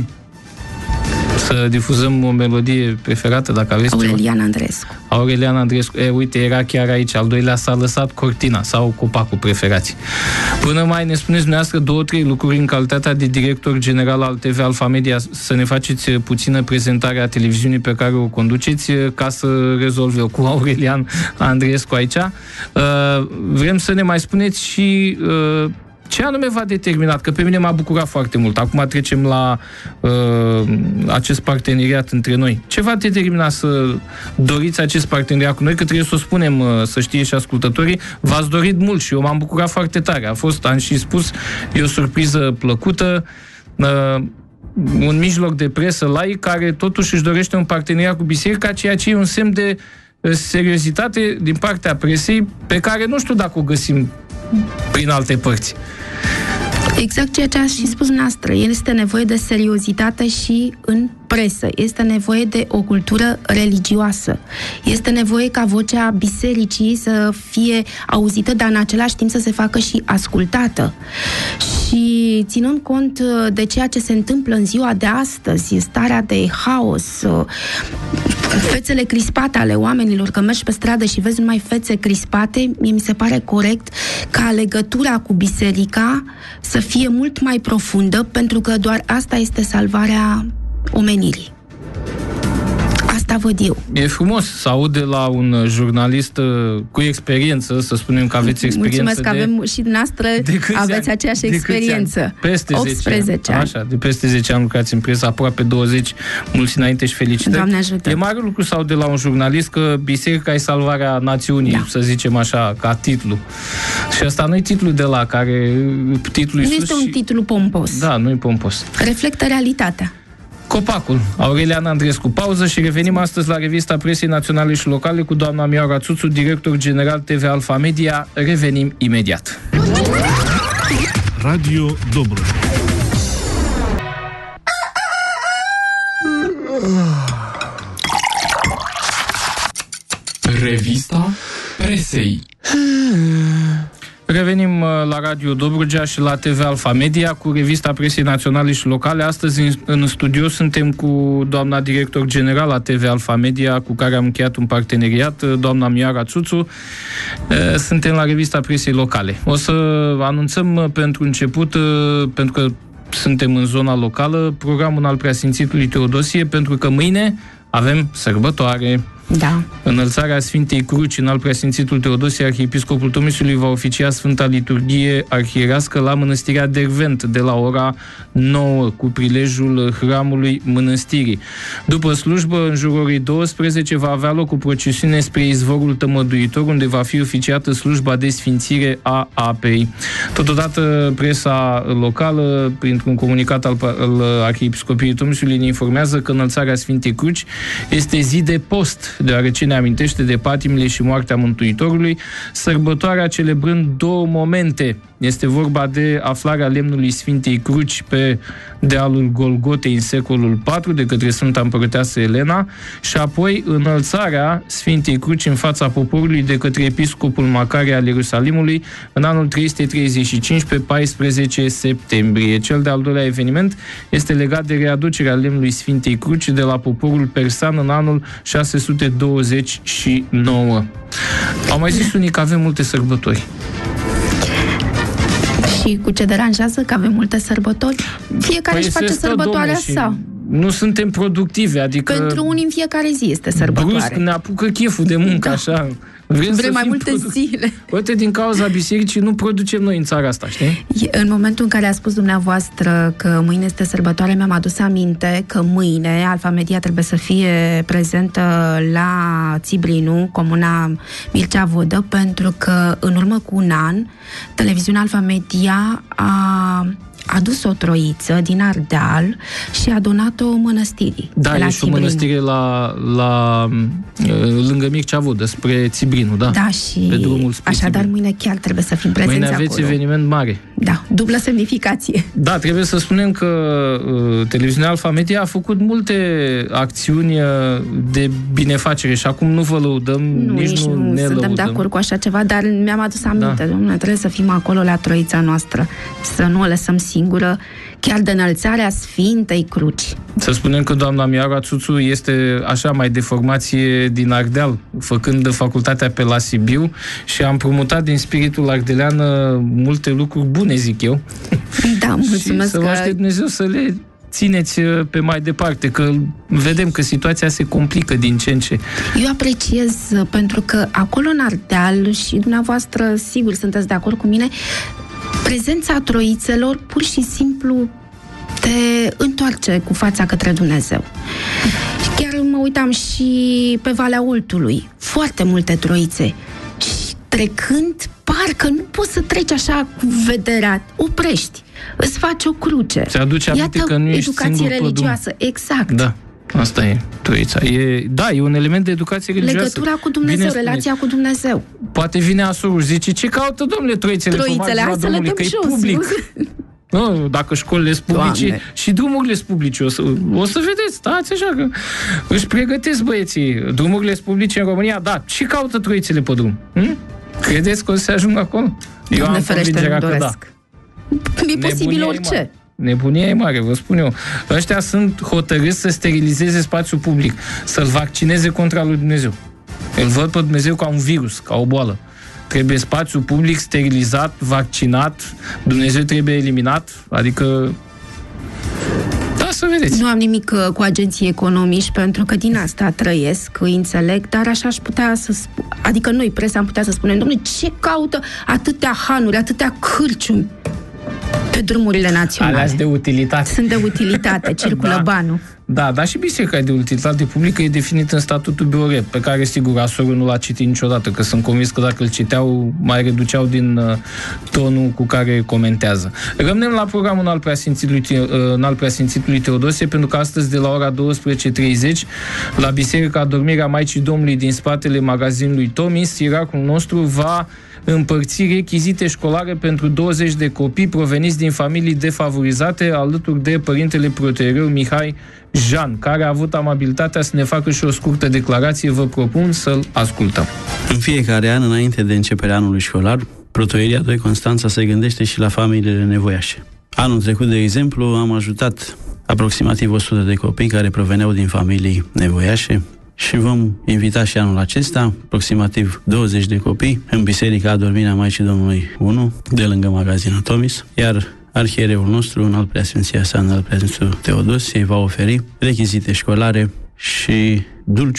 Speaker 2: Să difuzăm o melodie preferată, dacă aveți
Speaker 3: Aurelian
Speaker 2: ceva.
Speaker 3: Andreescu.
Speaker 2: Aurelian Andreescu. E, uite, era chiar aici. Al doilea s-a lăsat cortina sau copacul preferați. Până mai ne spuneți dumneavoastră două, trei lucruri în calitatea de director general al T V Alfa Media, să ne faceți puțină prezentare a televiziunii pe care o conduceți, ca să rezolv eu cu Aurelian Andreescu aici. Vrem să ne mai spuneți și ce anume v-a determinat? Că pe mine m-a bucurat foarte mult. Acum trecem la uh, acest parteneriat între noi. Ce v-a determinat să doriți acest parteneriat cu noi? Că trebuie să o spunem, uh, să știe și ascultătorii. V-ați dorit mult și eu m-am bucurat foarte tare. A fost, am și spus, e o surpriză plăcută. Uh, un mijloc de presă laic care totuși își dorește un parteneriat cu biserica, ceea ce e un semn de seriozitate din partea presei pe care nu știu dacă o găsim prin alte părți.
Speaker 3: Exact ceea ce ați și spus noastră. Este nevoie de seriozitate și în presă. Este nevoie de o cultură religioasă. Este nevoie ca vocea bisericii să fie auzită, dar în același timp să se facă și ascultată. Și ținând cont de ceea ce se întâmplă în ziua de astăzi, starea de haos, fețele crispate ale oamenilor, că mergi pe stradă și vezi numai fețe crispate, mie mi se pare corect ca legătura cu biserica să fie mult mai profundă, pentru că doar asta este salvarea omenirii. Asta văd eu.
Speaker 2: E frumos să aud de la un jurnalist cu experiență, să spunem că aveți experiență.
Speaker 3: Mulțumesc că
Speaker 2: de,
Speaker 3: avem și dumneavoastră aveți aceeași
Speaker 2: de
Speaker 3: experiență.
Speaker 2: Peste
Speaker 3: optsprezece ani.
Speaker 2: Așa, de peste zece ani lucrați în presă, aproape douăzeci, mulți înainte și felicitări.
Speaker 3: Doamne ajută.
Speaker 2: E mare lucru să aud de la un jurnalist că biserica e salvarea națiunii, da. Să zicem așa, ca titlu. Și asta nu e titlul de la care... Titlul
Speaker 3: nu este un
Speaker 2: și...
Speaker 3: titlu pompos.
Speaker 2: Da, nu e pompos.
Speaker 3: Reflectă realitatea.
Speaker 2: Copacul, Aurelian Andreescu. Pauză și revenim astăzi la revista presei naționale și locale cu doamna Mioara Țuțu, director general T V Alfa Media. Revenim imediat.
Speaker 4: Radio Dobrogea.
Speaker 1: Revista presei.
Speaker 2: Revenim la Radio Dobrogea și la T V Alfa Media cu revista presei naționale și locale. Astăzi în, în studio suntem cu doamna director general a T V Alfa Media, cu care am încheiat un parteneriat, doamna Mioara Țuțu. Suntem la revista presei locale. O să anunțăm pentru început, pentru că suntem în zona locală, programul al Preasfințitului Teodosie, pentru că mâine avem sărbătoare.
Speaker 3: Da.
Speaker 2: Înălțarea Sfintei Cruci în al preasfințitul Teodosie, arhiepiscopul Tomisului, va oficia Sfânta Liturghie arhierească la Mănăstirea Dervent de la ora nouă, cu prilejul hramului mănăstirii. După slujbă, în jurul orei douăsprezece, va avea loc o procesiune spre izvorul Tămăduitor, unde va fi oficiată slujba de sfințire a apei. Totodată, presa locală, printr-un comunicat al, al Arhiepiscopiei Tomisului, ne informează că înălțarea Sfintei Cruci este zi de post, deoarece ne amintește de patimile și moartea Mântuitorului, sărbătoarea celebrând două momente. Este vorba de aflarea lemnului Sfintei Cruci pe dealul Golgotei în secolul patru de către Sfânta Împărăteasă Elena și apoi înălțarea Sfintei Cruci în fața poporului de către episcopul Macarie al Ierusalimului în anul trei sute treizeci și cinci, pe paisprezece septembrie. Cel de-al doilea eveniment este legat de readucerea lemnului Sfintei Cruci de la poporul persan în anul șase sute douăzeci și nouă. Au mai zis unii că avem multe sărbători.
Speaker 3: Și cu ce deranjează că avem multe sărbători? Fiecare
Speaker 2: păi
Speaker 3: își face sărbătoarea sa.
Speaker 2: Nu suntem productive, adică...
Speaker 3: Pentru unii în fiecare zi este sărbătoare.
Speaker 2: Brusc ne apucă cheful de muncă, da. Așa. Vrem,
Speaker 3: Vrem mai multe
Speaker 2: produ-
Speaker 3: zile.
Speaker 2: Uite, din cauza bisericii nu producem noi în țara asta, știi?
Speaker 3: În momentul în care a spus dumneavoastră că mâine este sărbătoare, mi-am adus aminte că mâine Alfa Media trebuie să fie prezentă la Țibrinu, comuna Mircea Vodă, pentru că în urmă cu un an televiziunea Alfa Media a adus o troiță din Ardeal și a donat-o mănăstirii.
Speaker 2: Da, e și o mănăstire la, la, lângă Mircea Vodă, spre Țibrinu, da?
Speaker 3: Da, și
Speaker 2: pe drumul spre
Speaker 3: așadar
Speaker 2: Țibrinu.
Speaker 3: mâine chiar trebuie să fim prezenți
Speaker 2: acolo. Mâine aveți
Speaker 3: acolo.
Speaker 2: eveniment mare.
Speaker 3: Da, dublă semnificație.
Speaker 2: Da, trebuie să spunem că uh, televiziunea Alfa Media a făcut multe acțiuni de binefacere și acum nu vă lăudăm,
Speaker 3: nu,
Speaker 2: nici, nici nu, nu ne
Speaker 3: suntem
Speaker 2: lăudăm.
Speaker 3: de acord cu așa ceva, dar mi-am adus aminte,
Speaker 2: Da.
Speaker 3: domnule, trebuie să fim acolo la troița noastră, să nu o lăsăm singură, chiar de înălțarea Sfintei Cruci.
Speaker 2: Să spunem că doamna Miara Țuțu este așa mai de formație din Ardeal, făcând facultatea pe la Sibiu și a împrumutat din spiritul ardelean multe lucruri bune, zic eu.
Speaker 3: Da, mulțumesc.
Speaker 2: Și să vă aștept Dumnezeu să le țineți pe mai departe, că vedem că situația se complică din ce în ce.
Speaker 3: Eu apreciez, pentru că acolo în Ardeal, și dumneavoastră sigur sunteți de acord cu mine, prezența troițelor pur și simplu te întoarce cu fața către Dumnezeu. Chiar mă uitam și pe Valea Oltului, foarte multe troițe, și trecând, parcă nu poți să treci așa cu vederea, oprești, îți faci o cruce.
Speaker 2: Se aduce aminte că nu ești singur pe
Speaker 3: religioasă,
Speaker 2: drum.
Speaker 3: exact.
Speaker 2: Da. Asta e troița. E, da, e un element de educație religioasă.
Speaker 3: Legătura cu Dumnezeu,
Speaker 2: Bine
Speaker 3: relația
Speaker 2: spuneți.
Speaker 3: cu Dumnezeu.
Speaker 2: Poate vine asorul și zice, ce caută, domnule, troițele?
Speaker 3: Troițele, hai să le dăm
Speaker 2: că e
Speaker 3: jos.
Speaker 2: public. Nu, dacă școlile sunt publice,
Speaker 3: Doamne.
Speaker 2: și drumurile sunt publice, o să, o să vedeți, stați așa că își pregătesc băieții. Drumurile sunt publice în România, da, ce caută troițele pe drum? Hm? Credeți că o să se ajungă acolo? Eu
Speaker 3: Doamne
Speaker 2: am
Speaker 3: ferește,
Speaker 2: convingerea
Speaker 3: nu
Speaker 2: că da.
Speaker 3: doresc. E posibil
Speaker 2: Nebunia
Speaker 3: orice.
Speaker 2: E mare. Nebunia e mare, vă spun eu. Ăștia sunt hotărâți să sterilizeze spațiul public, să-l vaccineze contra lui Dumnezeu. Îl văd pe Dumnezeu ca un virus, ca o boală. Trebuie spațiul public sterilizat, vaccinat, Dumnezeu trebuie eliminat, adică... Da, să vedeți.
Speaker 3: Nu am nimic uh, cu agenții economici, pentru că din asta trăiesc, îi înțeleg, dar așa aș putea să spun, adică noi, presa, am putea să spunem, domnule, ce caută atâtea hanuri, atâtea cârciumi pe drumurile naționale?
Speaker 2: Alea de utilitate.
Speaker 3: Sunt de utilitate, circulă
Speaker 2: Da.
Speaker 3: banul.
Speaker 2: Da, dar și biserica de utilitate publică e definită în statutul B O R E, pe care, sigur, asorul nu l-a citit niciodată, că sunt convins că dacă îl citeau, mai reduceau din uh, tonul cu care comentează. Rămânem la programul în al preasfințitului, uh, în al preasfințitului Teodosie, pentru că astăzi, de la ora douăsprezece treizeci, la Biserica Adormirea Maicii Domnului din spatele magazinului Tomis, ierarhul nostru va împărți rechizite școlare pentru douăzeci de copii proveniți din familii defavorizate, alături de părintele protoiereu Mihai Jean, care a avut amabilitatea să ne facă și o scurtă declarație. Vă propun să-l ascultăm.
Speaker 4: În fiecare an, înainte de începerea anului școlar, Protoieria doi Constanța se gândește și la familiile nevoiașe. Anul trecut, de exemplu, am ajutat aproximativ o sută de copii care proveneau din familii nevoiașe și vom invita și anul acesta aproximativ douăzeci de copii în Biserica Adormirea Maicii Domnului unu, de lângă magazinul Tomis, iar arhiereul nostru, în al preasfinția sa, în al preasfințitul Teodosie, va oferi rechizite școlare și dulciuri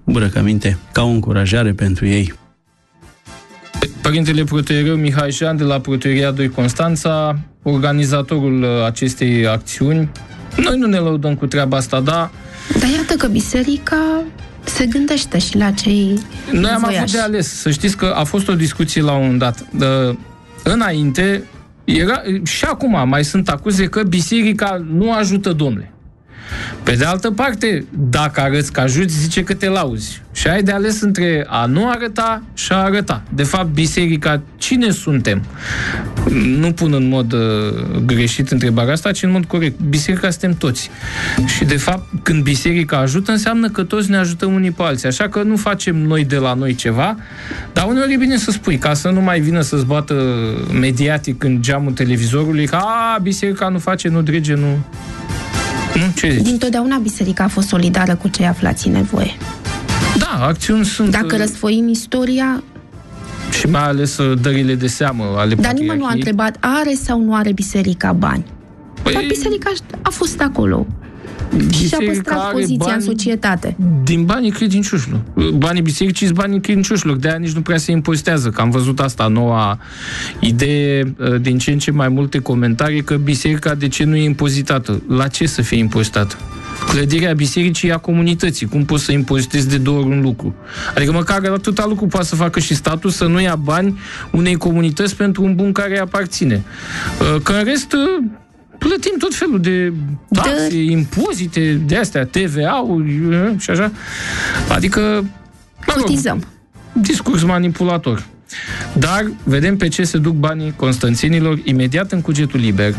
Speaker 4: îmbrăcăminte ca o încurajare pentru ei.
Speaker 2: Părintele protoiereu Mihai Jean de la Protoieria doi Constanța, organizatorul acestei acțiuni. Noi nu ne lăudăm cu treaba asta, dar...
Speaker 3: Dar iată că biserica se gândește și la cei
Speaker 2: Noi am
Speaker 3: voiași.
Speaker 2: avut de ales. Să știți că a fost o discuție la un moment dat. Înainte, era, și acum mai sunt acuze că biserica nu ajută, domnule. Pe de altă parte, dacă arăți că ajuți, zice că te lauzi. Și ai de ales între a nu arăta și a arăta. De fapt, biserica, cine suntem? Nu pun în mod uh, greșit întrebarea asta, ci în mod corect. Biserica suntem toți. Și de fapt, când biserica ajută, înseamnă că toți ne ajutăm unii pe alții. Așa că nu facem noi de la noi ceva, dar uneori e bine să spui, ca să nu mai vină să-ți bată mediatic în geamul televizorului, că a, biserica nu face, nu drege, nu... Nu? Ce zici?
Speaker 3: Dintotdeauna biserica a fost solidară cu cei aflați în nevoie.
Speaker 2: Da, acțiuni sunt...
Speaker 3: Dacă răsfoim istoria...
Speaker 2: Și mai ales dările de seamă ale
Speaker 3: Dar nimeni nu a întrebat, are sau nu are biserica bani? Păi... Dar biserica a fost acolo. Și și-a păstrat poziția bani, în societate.
Speaker 2: Din banii credincioșilor. Banii bisericii sunt banii credincioșilor. De-aia nici nu prea se impozitează. Că am văzut asta, noua idee, din ce în ce mai multe comentarii, că biserica de ce nu e impozitată? La ce să fie impozitată? Clădirea bisericii e a comunității. Cum poți să impozitezi de două ori un lucru? Adică măcar atâta lucru poate să facă și statul, să nu ia bani unei comunități pentru un bun care îi aparține. Că în rest... plătim tot felul de taxe, de... impozite, de astea, T V A-uri și așa. Adică,
Speaker 3: cotizăm.
Speaker 2: Discurs manipulator. Dar vedem pe ce se duc banii constanțenilor imediat în Cugetul Liber.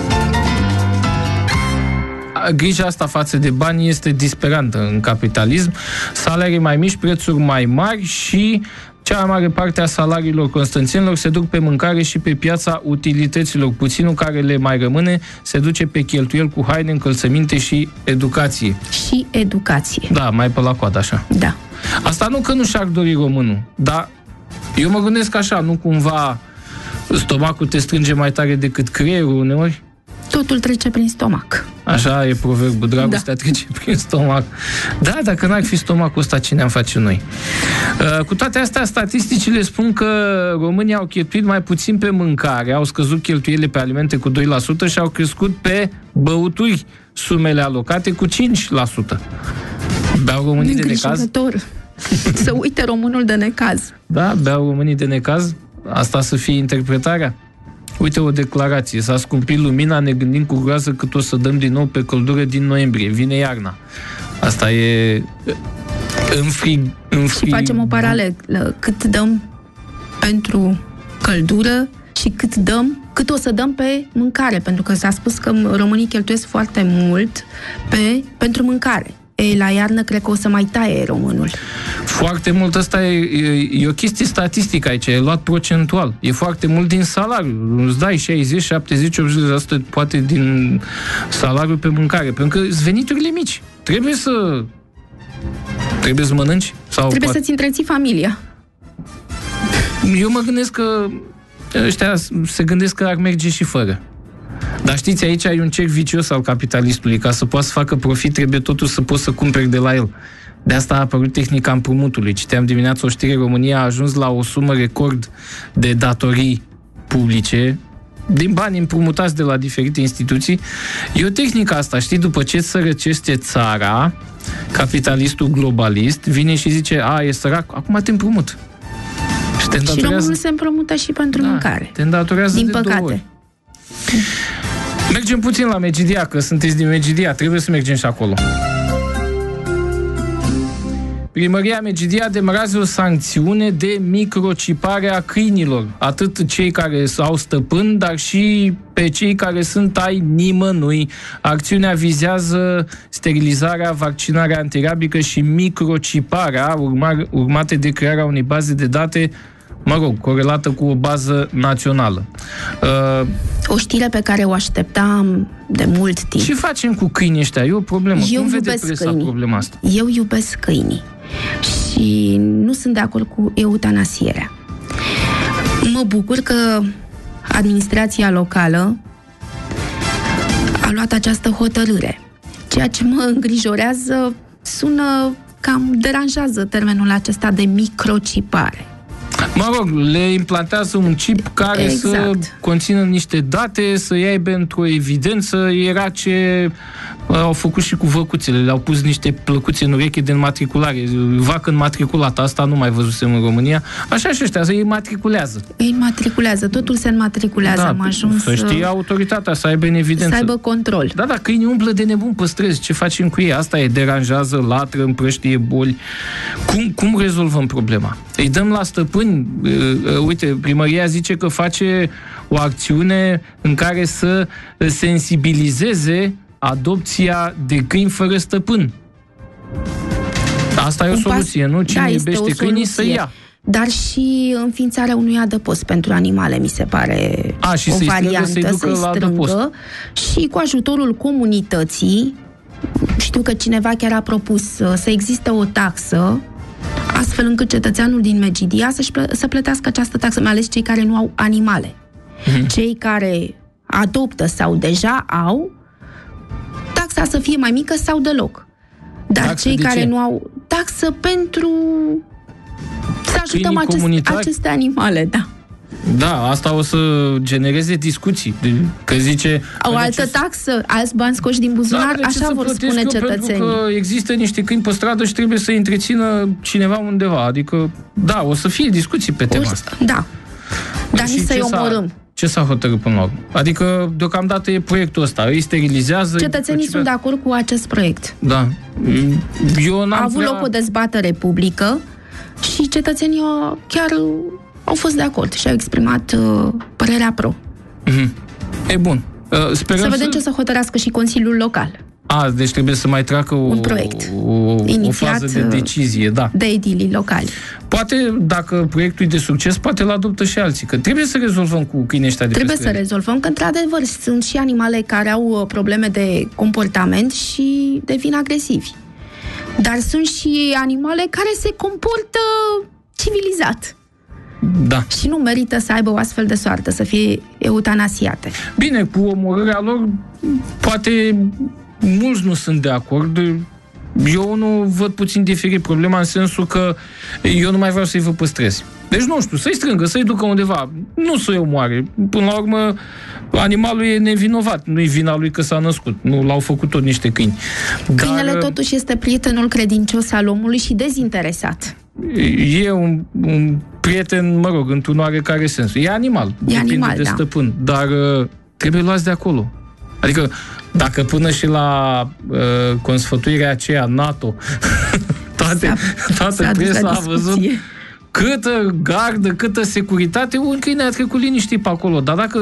Speaker 2: Grija asta față de bani este disperantă în capitalism. Salarii mai mici, prețuri mai mari și cea mai mare parte a salariilor constanțenilor se duc pe mâncare și pe piața utilităților. Puținul care le mai rămâne se duce pe cheltuieli cu haine, încălțăminte și educație.
Speaker 3: Și educație.
Speaker 2: Da, mai pe la coadă, așa.
Speaker 3: Da.
Speaker 2: Asta nu că nu și-ar dori românul, dar eu mă gândesc așa, nu cumva stomacul te strânge mai tare decât creierul uneori?
Speaker 3: Totul trece prin stomac.
Speaker 2: Așa e proverbul, dragostea da. trece prin stomac. Da, dacă n-ar fi stomacul ăsta, ce ne-am face noi? Uh, cu toate astea, statisticile spun că românii au cheltuit mai puțin pe mâncare, au scăzut cheltuielile pe alimente cu doi la sută și au crescut pe băuturi sumele alocate cu cinci la sută. Beau românii de necaz?
Speaker 3: Să uite românul de necaz.
Speaker 2: Da, beau românii de necaz? Asta să fie interpretarea? Uite o declarație, s-a scumpit lumina, ne gândim cu groază cât o să dăm din nou pe căldură din noiembrie. Vine iarna. Asta e înfrig... înfrig...
Speaker 3: Și facem o paralelă. Cât dăm pentru căldură și cât dăm, cât o să dăm pe mâncare. Pentru că s-a spus că românii cheltuiesc foarte mult pe, pentru mâncare. E, la iarnă cred că o să mai taie românul.
Speaker 2: Foarte mult, asta e, e, e o chestie statistică aici, e luat procentual. E foarte mult din salariu. Îți dai șaizeci, șaptezeci, optzeci la sută poate din salariul pe mâncare. Pentru că sunt veniturile mici. Trebuie să... Trebuie să mănânci? Sau
Speaker 3: trebuie
Speaker 2: poate...
Speaker 3: să-ți întreții familia.
Speaker 2: Eu mă gândesc că ăștia se gândesc că ar merge și fără. Dar știți, aici ai un cerc vicios al capitalistului. Ca să poată să facă profit, trebuie totul să poți să cumperi de la el. De asta a apărut tehnica împrumutului. Citeam dimineața o știre, România a ajuns la o sumă record de datorii publice, din bani împrumutați de la diferite instituții. E o tehnică asta, știi? După ce sărăcește țara, capitalistul globalist vine și zice, a, e sărac, acum te împrumut. Și, te
Speaker 3: și românul se împrumută și pentru da, mâncare.
Speaker 2: Te îndatorează
Speaker 3: din
Speaker 2: de
Speaker 3: păcate.
Speaker 2: două ori. Mergem puțin la Megidia, că sunteți din Megidia, trebuie să mergem și acolo. Primăria Megidia demarează o sancțiune de microcipare a câinilor, atât cei care au stăpân, dar și pe cei care sunt ai nimănui. Acțiunea vizează sterilizarea, vaccinarea antirabică și microciparea, urma, urmate de crearea unei baze de date, mă rog, corelată cu o bază națională. Uh,
Speaker 3: o știre pe care o așteptam de mult timp.
Speaker 2: Ce facem cu câinii ăștia? E o problemă.
Speaker 3: Eu
Speaker 2: Cum vede presa
Speaker 3: câinii.
Speaker 2: problema asta?
Speaker 3: Eu iubesc câinii și nu sunt de acord cu eutanasierea. Mă bucur că administrația locală a luat această hotărâre. Ceea ce mă îngrijorează sună cam deranjează termenul acesta de microcipare.
Speaker 2: Mă rog, le implantează un chip care exact. să conțină niște date, să-i aibă într-o evidență. Era ce au făcut și cu văcuțele. Le-au pus niște plăcuțe în ureche de înmatriculare. Vacă înmatriculată. Asta nu mai văzusem în România. Așa și ăștia, îi matriculează.
Speaker 3: Îi matriculează. Totul se înmatriculează.
Speaker 2: Da,
Speaker 3: am ajuns
Speaker 2: să știe autoritatea, să aibă în evidență.
Speaker 3: Să aibă control.
Speaker 2: Da, da, câinii umblă de nebun pe străzi. Ce facem cu ei? Asta e, deranjează, latră, împrăștie boli. Cum, cum rezolvăm problema? Îi dăm la stăpâni. Uite, primăria zice că face o acțiune în care să sensibilizeze adopția de câini fără stăpân. Asta e o
Speaker 3: Un
Speaker 2: soluție,
Speaker 3: pas...
Speaker 2: nu? Cine
Speaker 3: da,
Speaker 2: iubește câinii să ia.
Speaker 3: Dar și înființarea unui adăpost pentru animale, mi se pare
Speaker 2: A, și
Speaker 3: o
Speaker 2: să-i
Speaker 3: variantă,
Speaker 2: strângă, să-i ducă
Speaker 3: să-i
Speaker 2: la
Speaker 3: strângă
Speaker 2: adăpost.
Speaker 3: și cu ajutorul comunității, știu că cineva chiar a propus să existe o taxă, astfel încât cetățeanul din Megidia să-și plă- să plătească această taxă, mai ales cei care nu au animale. Mm-hmm. Cei care adoptă sau deja au, taxa să fie mai mică sau deloc. Dar
Speaker 2: Taxă
Speaker 3: cei
Speaker 2: de
Speaker 3: care
Speaker 2: ce?
Speaker 3: nu au, taxă pentru să ajutăm
Speaker 2: Câinii
Speaker 3: acest,
Speaker 2: comunitari?
Speaker 3: aceste animale, da.
Speaker 2: Da, asta o să genereze discuții. Că zice...
Speaker 3: O altă
Speaker 2: ce...
Speaker 3: taxă, alți bani scoși din buzunar,
Speaker 2: Da,
Speaker 3: așa vor spune cetățenii.
Speaker 2: Pentru că există niște câini pe stradă și trebuie să întrețină cineva undeva. Adică, da, o să fie discuții pe tema asta.
Speaker 3: Da. Dar
Speaker 2: Și
Speaker 3: nici să-i
Speaker 2: ce s-a-
Speaker 3: omorâm.
Speaker 2: Ce s-a hotărât până la urmă? Adică, deocamdată e proiectul ăsta. Îi sterilizează...
Speaker 3: Cetățenii
Speaker 2: îi...
Speaker 3: sunt de acord cu acest proiect.
Speaker 2: Da. Eu n-am
Speaker 3: A avut
Speaker 2: prea...
Speaker 3: loc o dezbatere publică și cetățenii au- chiar au fost de acord și au exprimat uh, părerea pro.
Speaker 2: Mm-hmm. E bun. Uh, sperăm
Speaker 3: Să vedem
Speaker 2: să...
Speaker 3: ce o să hotărască și Consiliul Local.
Speaker 2: A, deci trebuie să mai treacă o,
Speaker 3: Un proiect.
Speaker 2: o, o
Speaker 3: Inițiat,
Speaker 2: fază de decizie, da.
Speaker 3: De edilii locali.
Speaker 2: Poate, dacă proiectul e de succes, poate îl adoptă și alții. Că trebuie să rezolvăm cu câinii ăștia de
Speaker 3: Trebuie
Speaker 2: pe
Speaker 3: să
Speaker 2: străzi.
Speaker 3: rezolvăm că, într-adevăr, sunt și animale care au uh, probleme de comportament și devin agresivi. Dar sunt și animale care se comportă civilizat.
Speaker 2: Da.
Speaker 3: Și nu merită să aibă o astfel de soartă, să fie eutanasiate.
Speaker 2: Bine, cu omorârea lor, poate mulți nu sunt de acord. Eu nu văd puțin diferit problema în sensul că eu nu mai vreau să-i vă păstrez. Deci, nu știu, să-i strângă, să-i ducă undeva. Nu să-i omoare. Până la urmă, animalul e nevinovat. Nu-i vina lui că s-a născut. Nu l-au făcut tot niște câini.
Speaker 3: Câinele
Speaker 2: Dar
Speaker 3: totuși este prietenul credincios al omului și dezinteresat.
Speaker 2: e un, un prieten, mă rog, într-un oarecare sens. E animal.
Speaker 3: E
Speaker 2: depinde
Speaker 3: animal,
Speaker 2: de
Speaker 3: da.
Speaker 2: stăpân. Dar uh, trebuie luați de acolo. Adică, dacă până și la uh, consfătuirea aceea NATO, toate, toată presa a văzut câtă gardă, câtă securitate, un câine a trecut liniștit pe acolo. Dar dacă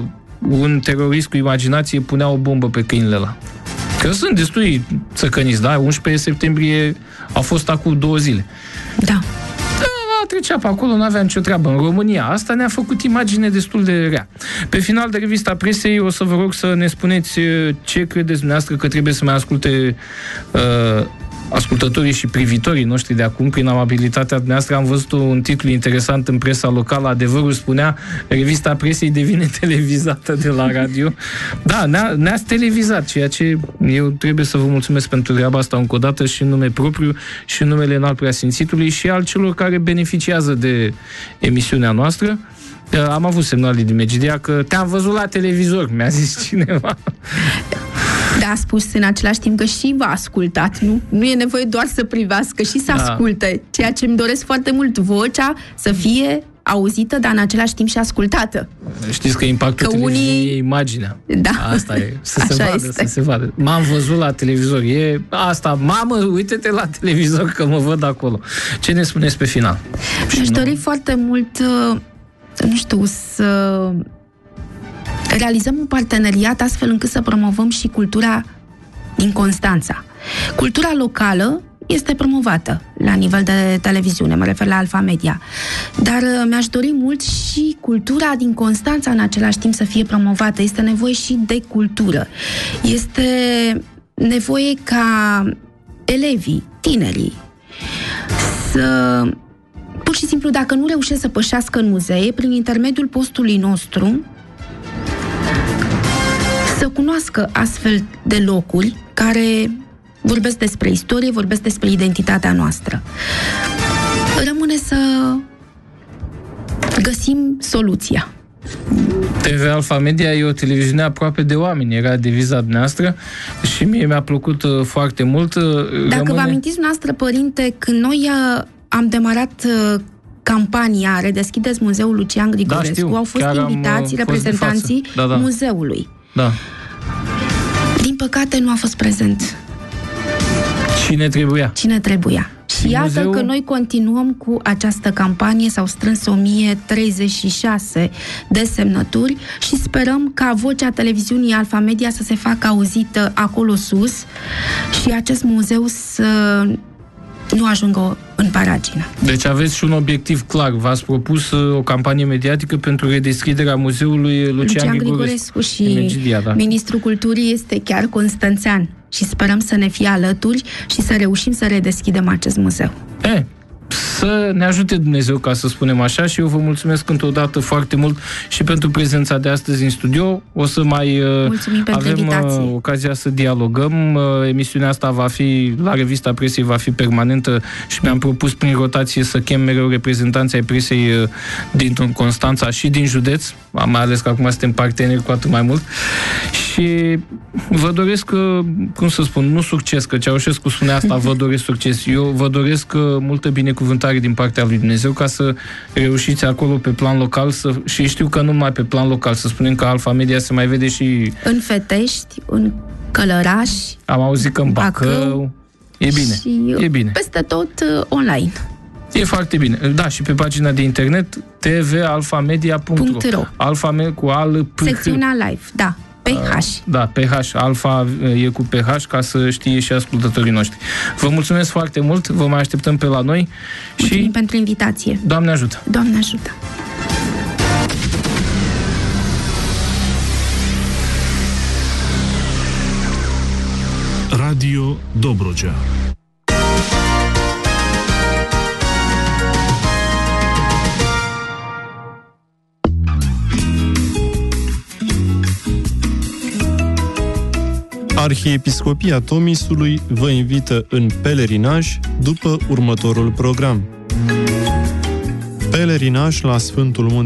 Speaker 2: un terorist cu imaginație punea o bombă pe câinile ăla, că sunt destui țăcăniți, da? unsprezece septembrie a fost acum două zile.
Speaker 3: Da.
Speaker 2: Da, trecea pe acolo, nu avea nicio treabă. În România asta ne-a făcut imagine destul de rea. Pe final de revista presei o să vă rog să ne spuneți ce credeți dumneavoastră că trebuie să mai asculte uh, ascultătorii și privitorii noștri de acum, prin amabilitatea dumneavoastră. Am văzut un titlu interesant în presa locală, adevărul spunea, revista presei devine televizată de la radio. Da, ne-a, ne-ați televizat, ceea ce eu trebuie să vă mulțumesc pentru treaba asta încă o dată și în nume propriu și în numele înalt preasfințitului și al celor care beneficiază de emisiunea noastră. Am avut semnale din Megidia că te-am văzut la televizor, mi-a zis cineva.
Speaker 3: Da, a spus în același timp că și v-a ascultat, nu? Nu e nevoie doar să privească, și să
Speaker 2: Da.
Speaker 3: asculte. Ceea ce îmi doresc foarte mult, vocea să fie auzită, dar în același timp și ascultată.
Speaker 2: Știți că impactul
Speaker 3: Că
Speaker 2: televiziunii
Speaker 3: unii-
Speaker 2: e imaginea.
Speaker 3: Da.
Speaker 2: Asta e. Să se
Speaker 3: Așa
Speaker 2: vadă,
Speaker 3: este.
Speaker 2: să se vadă. M-am văzut la televizor. E asta. Mamă, uite-te la televizor că mă văd acolo. Ce ne spuneți pe final?
Speaker 3: Mi-aș dori foarte mult, uh, nu știu, să realizăm un parteneriat astfel încât să promovăm și cultura din Constanța. Cultura locală este promovată la nivel de televiziune, mă refer la Alfa Media. Dar uh, mi-aș dori mult și cultura din Constanța în același timp să fie promovată. Este nevoie și de cultură. Este nevoie ca elevii, tinerii, să pur și simplu, dacă nu reușesc să pășească în muzee, prin intermediul postului nostru, să cunoască astfel de locuri care vorbesc despre istorie, vorbesc despre identitatea noastră. Rămâne să găsim soluția.
Speaker 2: T V Alfa Media e o televiziune aproape de oameni, era deviza dumneavoastră și mie mi-a plăcut foarte mult.
Speaker 3: Dacă Rămâne... vă amintiți noastră, părinte, când noi am demarat campania Redeschideți Muzeul Lucian Grigorescu, da, știu, au fost invitați reprezentanții da, da. muzeului.
Speaker 2: Da.
Speaker 3: Din păcate nu a fost prezent.
Speaker 2: Cine trebuia?
Speaker 3: Cine trebuia. Și iată muzeul... că noi continuăm cu această campanie, s-au strâns o mie treizeci și șase de semnături și sperăm ca vocea televiziunii Alfa Media să se facă auzită acolo sus și acest muzeu să nu ajungă în paragină.
Speaker 2: Deci aveți și un obiectiv clar. V-ați propus o campanie mediatică pentru redeschiderea muzeului Lucian, Lucian Grigorescu
Speaker 3: și Megidia, da. Ministrul Culturii este chiar constanțean și sperăm să ne fie alături și să reușim să redeschidem acest muzeu.
Speaker 2: E, să ne ajute Dumnezeu, ca să spunem așa, și eu vă mulțumesc întotdeauna foarte mult și pentru prezența de astăzi în studio. O să mai
Speaker 3: Mulțumim
Speaker 2: avem
Speaker 3: invitație.
Speaker 2: ocazia să dialogăm. Emisiunea asta va fi, la Revista Presei, va fi permanentă și mi-am propus prin rotație să chem mereu reprezentanții ai presei din Constanța și din județ, mai ales că acum suntem parteneri cu atât mai mult. Și vă doresc, cum să spun, nu succes, că Ceaușescu spune asta, vă doresc succes. Eu vă doresc multă binecuvântare din partea lui Dumnezeu ca să reușiți acolo pe plan local să, și știu că nu numai pe plan local, să spunem că Alfa Media se mai vede și
Speaker 3: în Fetești, în Călărași,
Speaker 2: am auzit că în Bacău, Bacău e bine,
Speaker 3: și
Speaker 2: e bine.
Speaker 3: Peste tot online.
Speaker 2: E foarte bine. Da, și pe pagina de internet t v alfa media punct r o. Alfa cu al p
Speaker 3: secțiunea live, da. P H.
Speaker 2: Da, P H. Alfa e cu P H, ca să știe și ascultătorii noștri. Vă mulțumesc foarte mult, vă mai așteptăm pe la noi.
Speaker 3: Mulțumim
Speaker 2: și
Speaker 3: pentru invitație.
Speaker 2: Doamne ajută!
Speaker 3: Doamne ajută!
Speaker 5: Radio Dobrogea. Arhiepiscopia Tomisului vă invită în pelerinaj după următorul program. Pelerinaj la Sfântul Munte